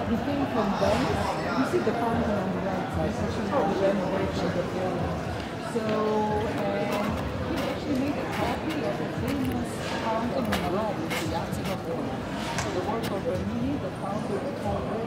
He came from Venice. You see the fountain on the right side, which is how the renovation of the building. So, he actually made a copy of the famous fountain in Rome, the Yacht of Rome. So the work of Bernini, the founder of the whole